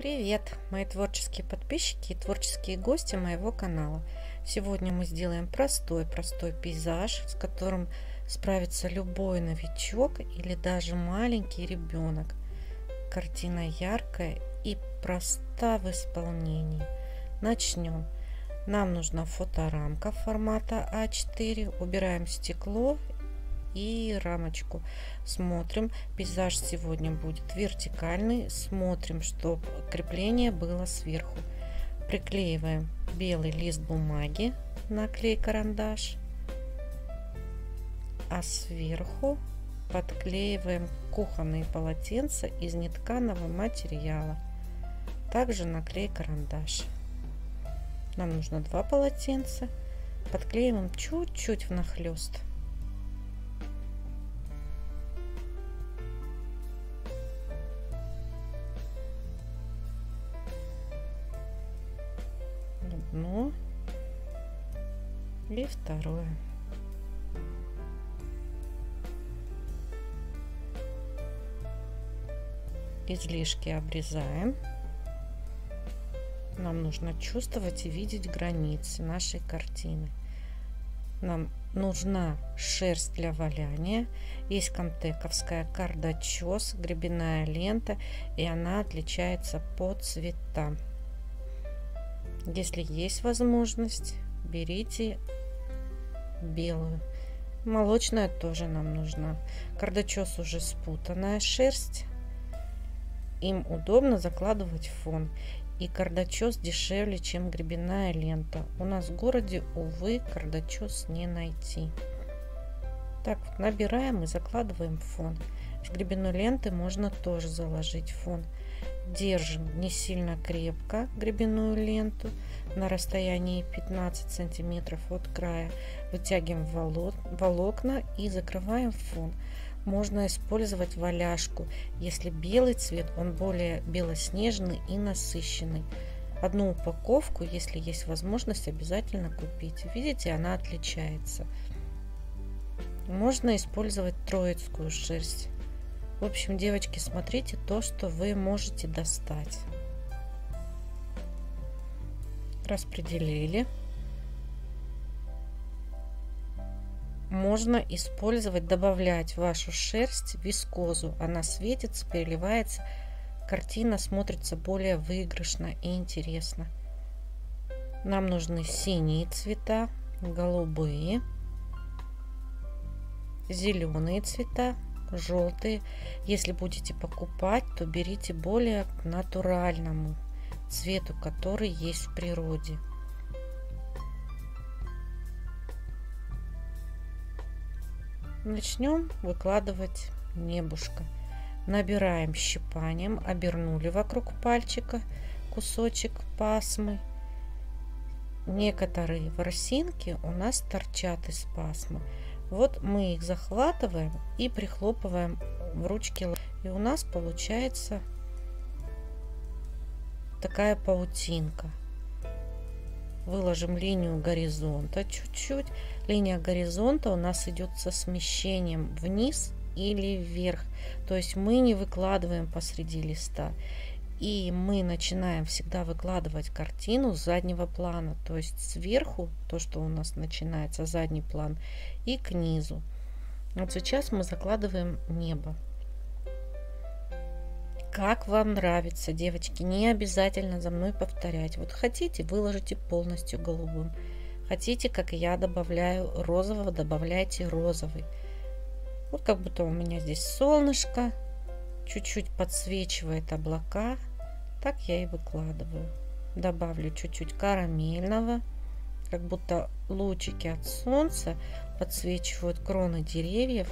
Привет, мои творческие подписчики и творческие гости моего канала. Сегодня мы сделаем простой пейзаж, с которым справится любой новичок или даже маленький ребенок. Картина яркая и проста в исполнении. Начнем. Нам нужна фоторамка формата А4. Убираем стекло и рамочку. Смотрим, пейзаж сегодня будет вертикальный. Смотрим, чтобы крепление было сверху. Приклеиваем белый лист бумаги на клей-карандаш, а сверху подклеиваем кухонные полотенца из нетканого материала, также на клей-карандаш. Нам нужно 2 полотенца. Подклеиваем чуть-чуть внахлёст. Одно и второе. Излишки обрезаем. Нам нужно чувствовать и видеть границы нашей картины. Нам нужна шерсть для валяния. Есть комтековская, кардачос, гребенная лента, и она отличается по цветам. Если есть возможность, берите белую. Молочная тоже нам нужна. Кардачос уже спутанная шерсть. Им удобно закладывать в фон. И кардачос дешевле, чем гребенная лента. У нас в городе, увы, кардачос не найти. Так вот, набираем и закладываем в фон. С гребенной ленты можно тоже заложить фон. Держим не сильно крепко гребенную ленту на расстоянии 15 сантиметров от края. Вытягиваем волокна и закрываем фон. Можно использовать валяшку, если белый цвет, он более белоснежный и насыщенный. Одну упаковку, если есть возможность, обязательно купите. Видите, она отличается. Можно использовать троицкую шерсть. В общем, девочки, смотрите то, что вы можете достать. Распределили. Можно использовать, добавлять в вашу шерсть вискозу. Она светится, переливается. Картина смотрится более выигрышно и интересно. Нам нужны синие цвета, голубые, зеленые цвета, желтые. Если будете покупать, то берите более к натуральному цвету, который есть в природе. Начнем выкладывать небушка. Набираем щипанием, обернули вокруг пальчика кусочек пасмы. Некоторые ворсинки у нас торчат из пасмы. Вот мы их захватываем и прихлопываем в ручки, и у нас получается такая паутинка. Выложим линию горизонта чуть-чуть. Линия горизонта у нас идет со смещением вниз или вверх. То есть мы не выкладываем посреди листа. И мы начинаем всегда выкладывать картину с заднего плана. То есть сверху, то, что у нас начинается задний план, и к низу. Вот сейчас мы закладываем небо. Как вам нравится, девочки, не обязательно за мной повторять. Вот хотите, выложите полностью голубым. Хотите, как я добавляю розового, добавляйте розовый. Вот как будто у меня здесь солнышко, чуть-чуть подсвечивает облака. Так я и выкладываю. Добавлю чуть-чуть карамельного, как будто лучики от солнца подсвечивают кроны деревьев.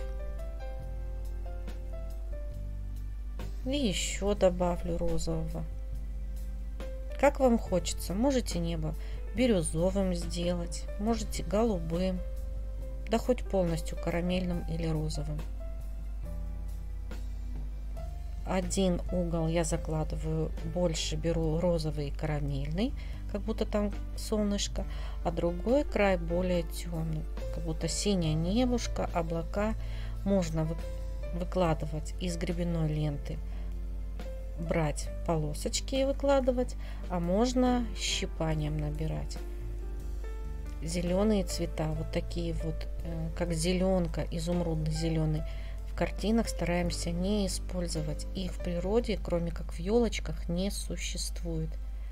И еще добавлю розового. Как вам хочется. Можете небо бирюзовым сделать, можете голубым, да хоть полностью карамельным или розовым. Один угол я закладываю больше, беру розовый и карамельный, как будто там солнышко, а другой край более темный, как будто синее небушко, облака. Можно выкладывать из гребенной ленты брать полосочки и выкладывать, а можно щипанием набирать. Зеленые цвета, вот такие вот, как зеленка, изумрудный зеленый, в картинах стараемся не использовать. Их в природе, кроме как в елочках, не существует.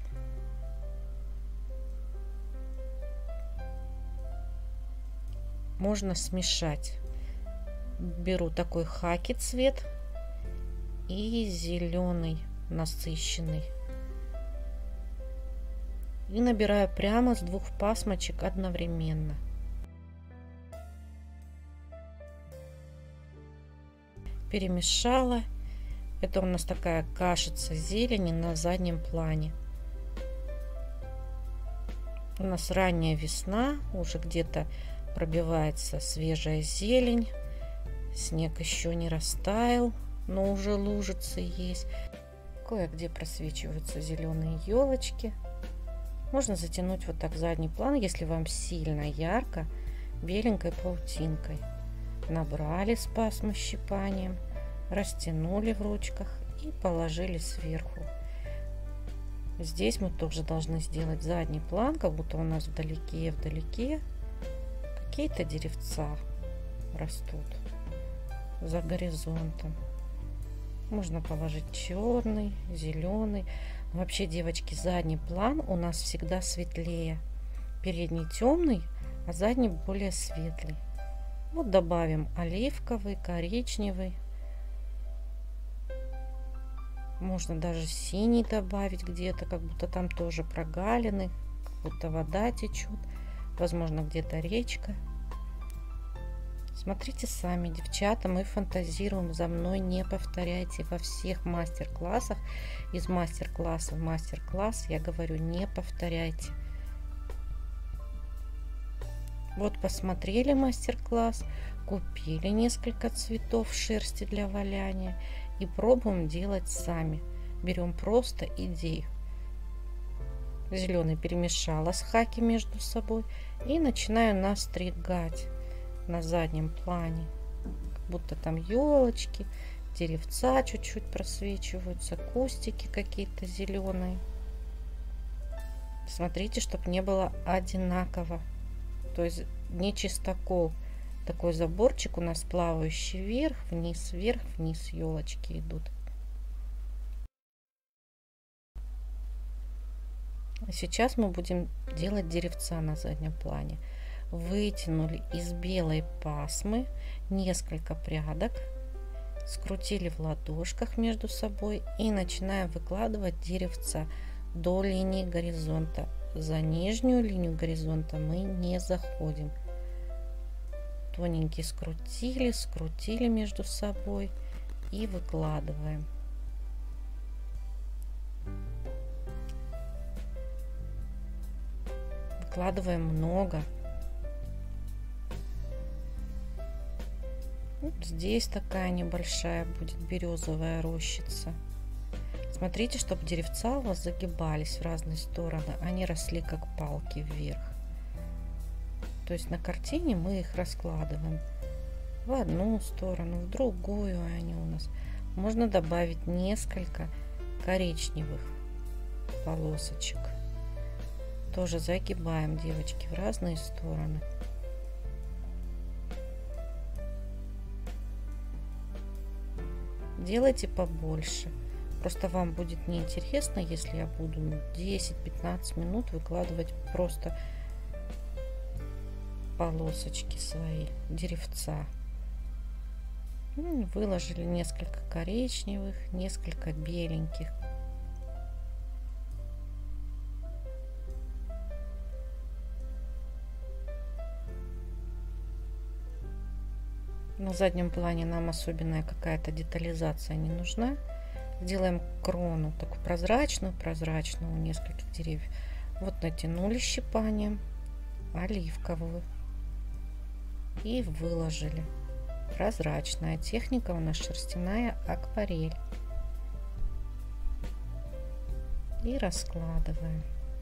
Можно смешать. Беру такой хаки цвет и зеленый насыщенный. И набираю прямо с двух пасмочек одновременно. Перемешала. Это у нас такая кашица зелени на заднем плане. У нас ранняя весна, уже где-то пробивается свежая зелень. Снег еще не растаял, но уже лужицы есть. Кое-где просвечиваются зеленые елочки. Можно затянуть вот так задний план, если вам сильно ярко, беленькой паутинкой. Набрали спазм щипанием, растянули в ручках и положили сверху. Здесь мы тоже должны сделать задний план, как будто у нас вдалеке какие-то деревца растут за горизонтом. Можно положить черный, зеленый. Вообще, девочки, задний план у нас всегда светлее. Передний темный, а задний более светлый. Вот добавим оливковый, коричневый. Можно даже синий добавить где-то, как будто там тоже прогалины, как будто вода течет. Возможно, где-то речка. Смотрите сами, девчата, мы фантазируем, за мной не повторяйте. Во всех мастер-классах, из мастер-класса в мастер-класс, я говорю, не повторяйте. Вот посмотрели мастер-класс, купили несколько цветов шерсти для валяния и пробуем делать сами. Берем просто идею. Зеленый перемешала с хаки между собой и начинаю настригать на заднем плане, как будто там елочки, деревца чуть-чуть просвечиваются, кустики какие-то зеленые. Смотрите, чтобы не было одинаково, то есть не чистокол. Такой заборчик у нас плавающий вверх, вниз, елочки идут. А сейчас мы будем делать деревца на заднем плане. Вытянули из белой пасмы несколько прядок, скрутили в ладошках между собой и начинаем выкладывать деревца до линии горизонта. За нижнюю линию горизонта мы не заходим. Тоненькие скрутили между собой и выкладываем. Выкладываем много. Вот здесь такая небольшая будет березовая рощица. Смотрите, чтобы деревца у вас загибались в разные стороны, они росли как палки вверх. То есть на картине мы их раскладываем в одну сторону, в другую они у нас. Можно добавить несколько коричневых полосочек. Тоже загибаем, девочки, в разные стороны. Делайте побольше. Просто вам будет неинтересно, если я буду 10-15 минут выкладывать просто полосочки свои, деревца. Выложили несколько коричневых, несколько беленьких. На заднем плане нам особенная какая-то детализация не нужна. Сделаем крону такую прозрачную у нескольких деревьев. Вот натянули щипанием оливковую и выложили. Прозрачная техника у нас шерстяная акварель. И раскладываем.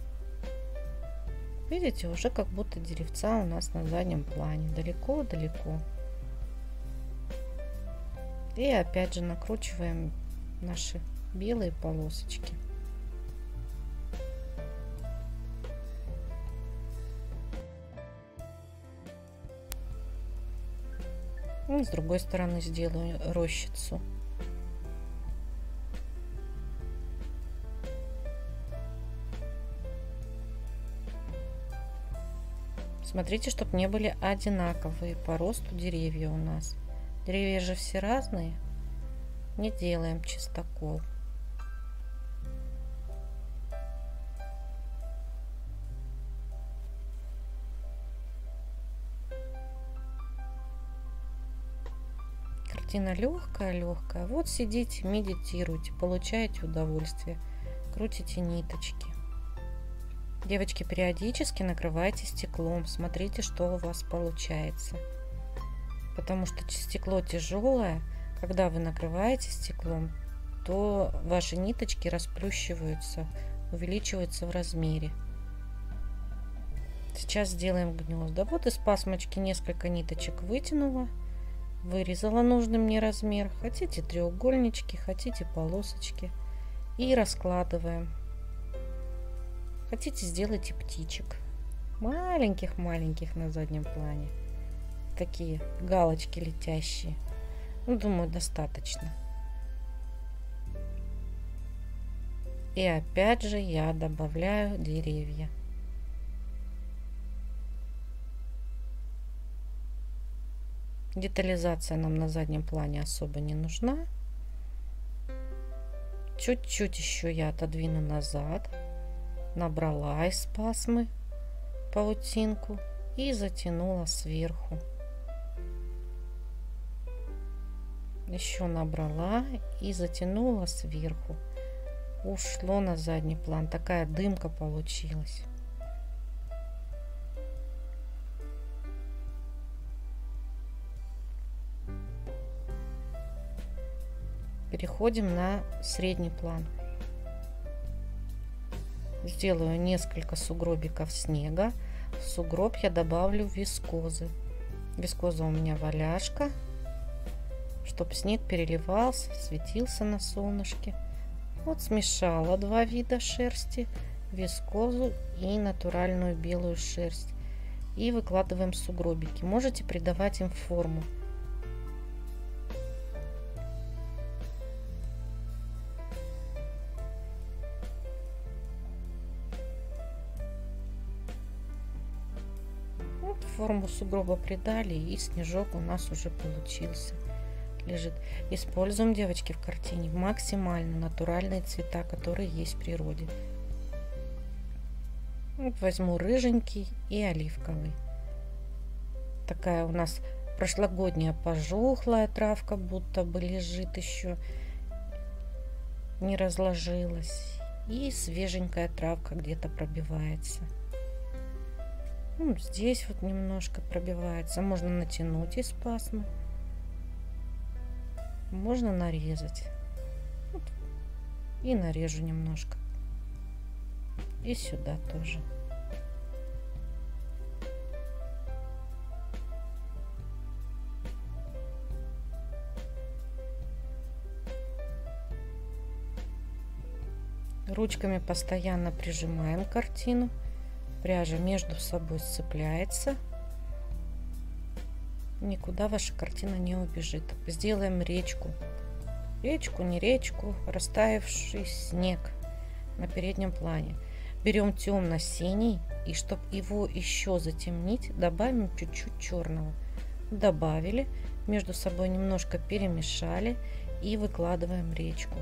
Видите, уже как будто деревца у нас на заднем плане. Далеко-далеко. И опять же накручиваем наши белые полосочки. И с другой стороны сделаю рощицу. Смотрите, чтобы не были одинаковые по росту деревья у нас. Деревья же все разные. Не делаем чистокол. Картина легкая. Вот сидите, медитируйте, получаете удовольствие, крутите ниточки. Девочки, периодически накрывайте стеклом, смотрите, что у вас получается. Потому что стекло тяжелое, когда вы накрываете стеклом, то ваши ниточки расплющиваются, увеличиваются в размере. Сейчас сделаем гнезда. Вот из пасмочки несколько ниточек вытянула, вырезала нужный мне размер. Хотите треугольнички, хотите полосочки. И раскладываем. Хотите, сделайте птичек. Маленьких на заднем плане. Такие галочки летящие. Ну, думаю, достаточно. И опять же я добавляю деревья. Детализация нам на заднем плане особо не нужна. Чуть-чуть еще я отодвину назад. Набрала из пасмы паутинку и затянула сверху. Еще набрала и затянула сверху. Ушло на задний план. Такая дымка получилась. Переходим на средний план. Сделаю несколько сугробиков снега. В сугроб я добавлю вискозы. Вискоза у меня валяшка, чтобы снег переливался, светился на солнышке. Вот смешала два вида шерсти, вискозу и натуральную белую шерсть. И выкладываем сугробики. Можете придавать им форму. Форму сугроба придали, и снежок у нас уже получился. Лежит. Используем, девочки, в картине максимально натуральные цвета, которые есть в природе. Вот возьму рыженький и оливковый. Такая у нас прошлогодняя пожухлая травка, будто бы лежит еще, не разложилась. И свеженькая травка где-то пробивается. Ну, здесь вот немножко пробивается. Можно натянуть из пасмы. Можно нарезать. Вот. И нарежу немножко. И сюда тоже. Ручками постоянно прижимаем картину. Пряжа между собой сцепляется. Никуда ваша картина не убежит. Сделаем речку. Речку, не речку, растаявший снег на переднем плане. Берем темно-синий, и чтобы его еще затемнить, добавим чуть-чуть черного. Добавили, между собой немножко перемешали и выкладываем речку.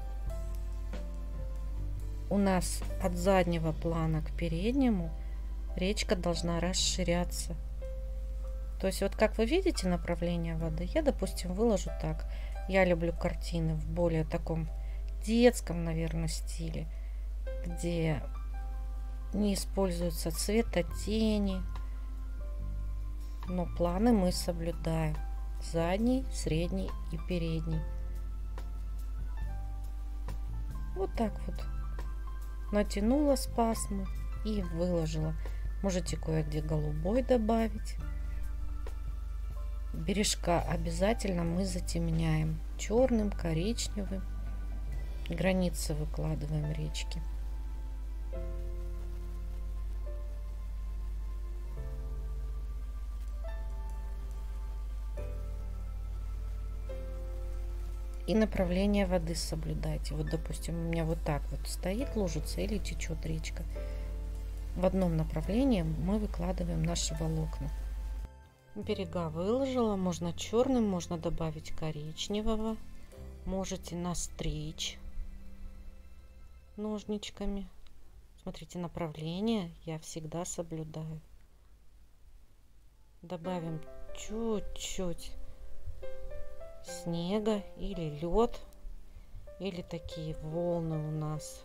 У нас от заднего плана к переднему речка должна расширяться. То есть вот как вы видите направление воды, я, допустим, выложу так. Я люблю картины в более таком детском, наверное, стиле, где не используются цветотени, но планы мы соблюдаем. Задний, средний и передний. Вот так вот. Натянула с пасмы и выложила. Можете кое-где голубой добавить. Бережка обязательно мы затемняем черным, коричневым. границы выкладываем речки. И направление воды соблюдайте. Вот, допустим, у меня вот так вот стоит лужица или течет речка. В одном направлении мы выкладываем наши волокна. Берега выложила. Можно черным, можно добавить коричневого. Можете настричь ножничками. Смотрите, направление я всегда соблюдаю. Добавим чуть-чуть снега или лед, или такие волны у нас.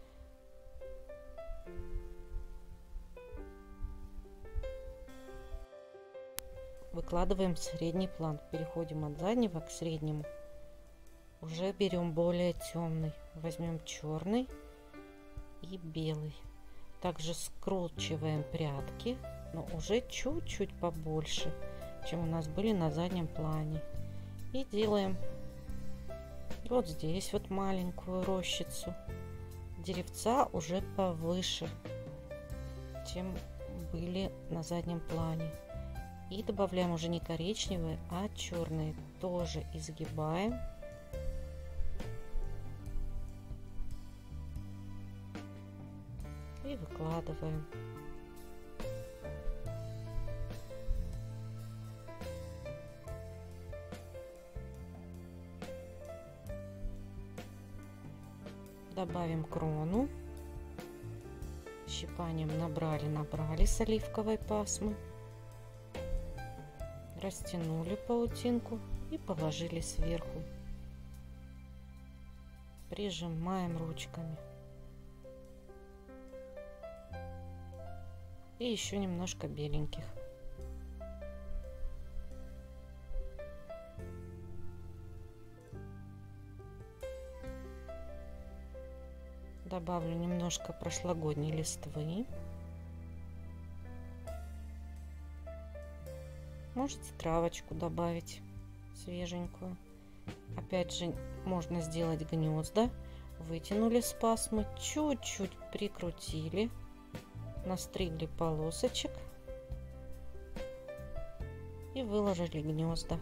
Выкладываем в средний план. Переходим от заднего к среднему. Уже берем более темный. Возьмем черный и белый. Также скручиваем прядки, но уже чуть-чуть побольше, чем у нас были на заднем плане. И делаем вот здесь вот маленькую рощицу. Деревца уже повыше, чем были на заднем плане. И добавляем уже не коричневые, а черные. Тоже изгибаем. И выкладываем. Добавим крону. Щипанием набрали с оливковой пасмы. Растянули паутинку и положили сверху. Прижимаем ручками. И еще немножко беленьких. Добавлю немножко прошлогодней листвы. Можете травочку добавить свеженькую. Опять же, можно сделать гнезда. Вытянули с пасмы, чуть-чуть прикрутили, настригли полосочек и выложили гнезда.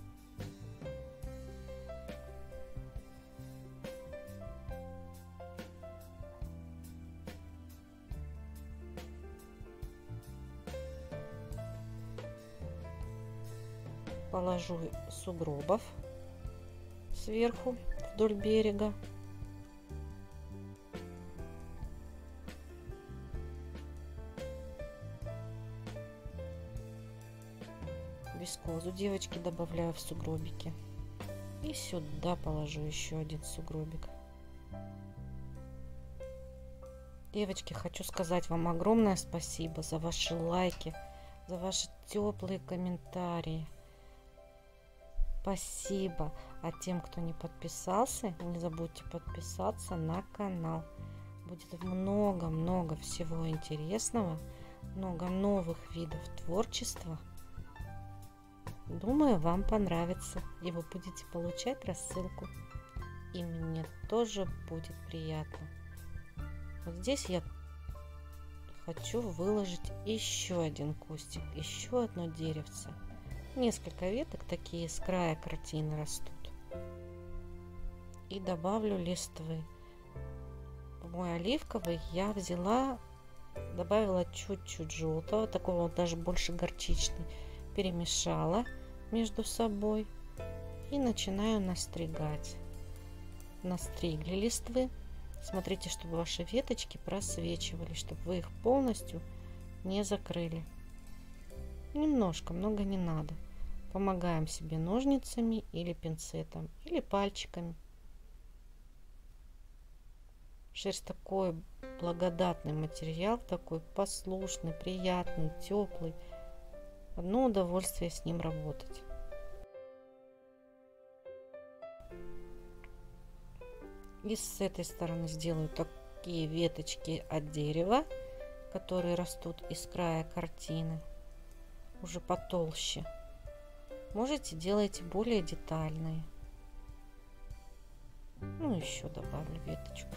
Положу сугробов сверху вдоль берега. Вискозу, девочки, добавляю в сугробики. И сюда положу еще один сугробик. Девочки, хочу сказать вам огромное спасибо за ваши лайки, за ваши теплые комментарии. Спасибо. А тем, кто не подписался, не забудьте подписаться на канал. Будет много-много всего интересного, много новых видов творчества. Думаю, вам понравится, и вы будете получать рассылку. И мне тоже будет приятно. Вот здесь я хочу выложить еще один кустик, еще одно деревце. Несколько веток такие с края картины растут. И добавлю листвы. Мой оливковый я взяла, добавила чуть-чуть желтого, такого вот даже больше горчичный. Перемешала между собой и начинаю настригать. Настригли листвы. Смотрите, чтобы ваши веточки просвечивали, чтобы вы их полностью не закрыли. Немножко, много не надо. Помогаем себе ножницами или пинцетом, или пальчиками. Шерсть такой благодатный материал, такой послушный, приятный, теплый. Одно удовольствие с ним работать. И с этой стороны сделаю такие веточки от дерева, которые растут из края картины, уже потолще. Можете делать более детальные. Ну, еще добавлю веточку.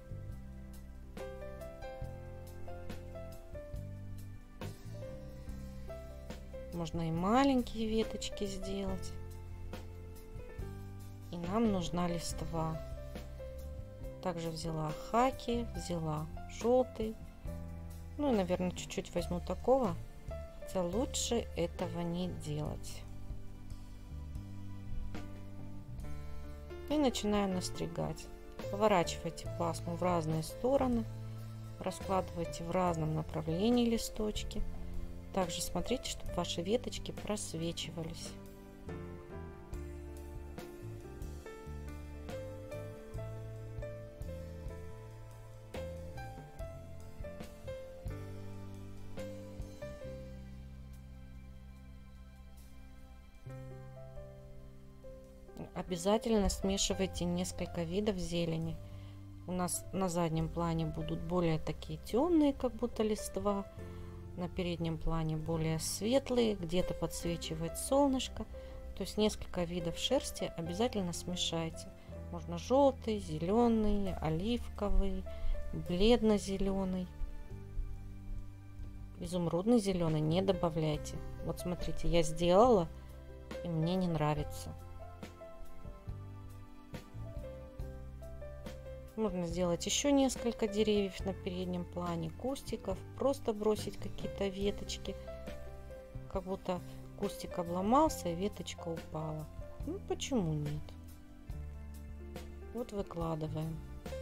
Можно и маленькие веточки сделать. И нам нужна листва. Также взяла хаки, взяла желтый. Ну и, наверное, чуть-чуть возьму такого. Хотя лучше этого не делать. И начинаю настригать. Поворачивайте пасму в разные стороны. Раскладывайте в разном направлении листочки. Также смотрите, чтобы ваши веточки просвечивались. Обязательно смешивайте несколько видов зелени. У нас на заднем плане будут более такие темные, как будто листва. На переднем плане более светлые, где-то подсвечивает солнышко. То есть несколько видов шерсти обязательно смешайте. Можно желтый, зеленый, оливковый, бледно-зеленый. Изумрудный зеленый не добавляйте. Вот смотрите, я сделала, и мне не нравится. Можно сделать еще несколько деревьев на переднем плане, кустиков, просто бросить какие-то веточки, как будто кустик обломался и веточка упала. Ну почему нет? Вот выкладываем.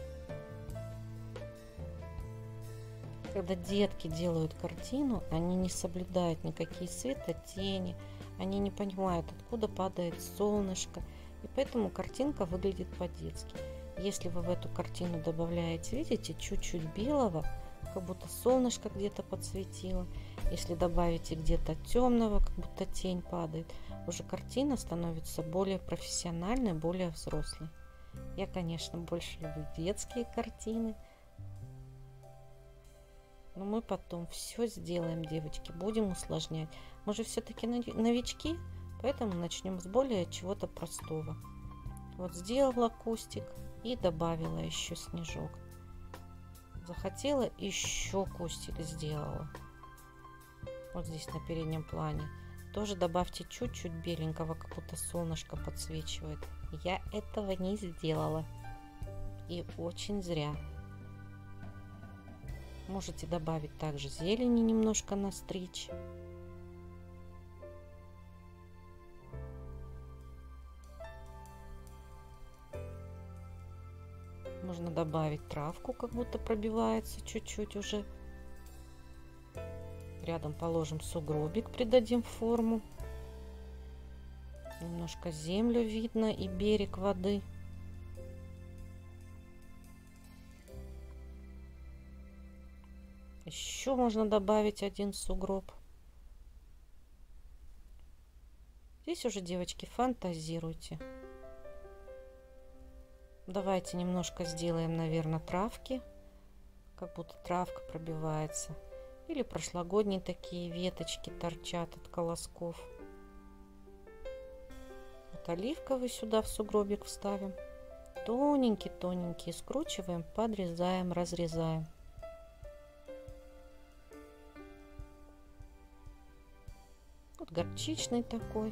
Когда детки делают картину, они не соблюдают никакие светотени, они не понимают, откуда падает солнышко, и поэтому картинка выглядит по-детски. Если вы в эту картину добавляете, видите, чуть-чуть белого, как будто солнышко где-то подсветило. Если добавите где-то темного, как будто тень падает, уже картина становится более профессиональной, более взрослой. Я, конечно, больше люблю детские картины. Но мы потом все сделаем, девочки, будем усложнять. Мы же все-таки новички, поэтому начнем с более чего-то простого. Вот сделала кустик и добавила еще снежок. Захотела, еще кустик сделала. Вот здесь на переднем плане. Тоже добавьте чуть-чуть беленького, как будто солнышко подсвечивает. Я этого не сделала. И очень зря. Можете добавить также зелени немножко настричь. Можно добавить травку, как будто пробивается чуть-чуть уже. Рядом положим сугробик, придадим форму. Немножко землю видно и берег воды. Еще можно добавить один сугроб. Здесь уже, девочки, фантазируйте. Давайте немножко сделаем, наверное, травки, как будто травка пробивается. Или прошлогодние такие веточки торчат от колосков. Вот оливковый сюда в сугробик вставим. Тоненькие-тоненькие скручиваем, подрезаем, разрезаем. Вот горчичный такой.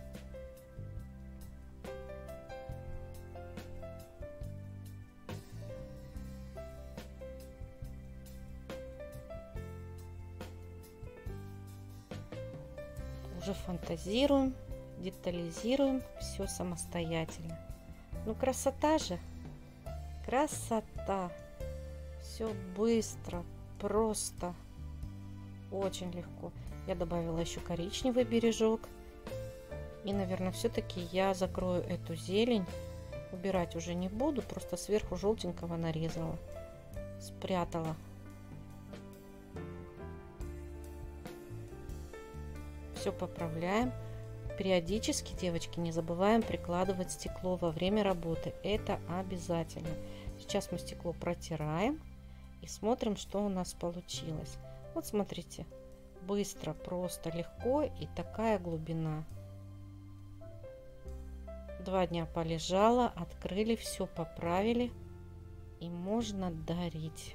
Уже фантазируем, детализируем все самостоятельно. Ну красота же, красота. Все быстро, просто, очень легко. Я добавила еще коричневый бережок. И, наверное, все-таки я закрою эту зелень. Убирать уже не буду, просто сверху желтенького нарезала, спрятала. Все поправляем. Периодически, девочки, не забываем прикладывать стекло во время работы. Это обязательно. Сейчас мы стекло протираем и смотрим, что у нас получилось. Вот смотрите, быстро, просто, легко и такая глубина. 2 дня полежала, открыли, все поправили. И можно дарить.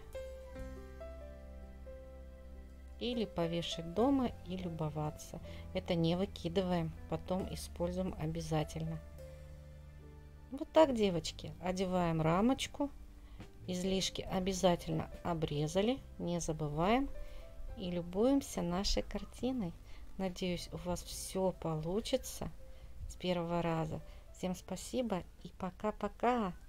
Или повешать дома и любоваться. Это не выкидываем, потом используем обязательно. Вот так, девочки, одеваем рамочку. Излишки обязательно обрезали, не забываем. И любуемся нашей картиной. Надеюсь, у вас все получится с первого раза. Всем спасибо и пока-пока.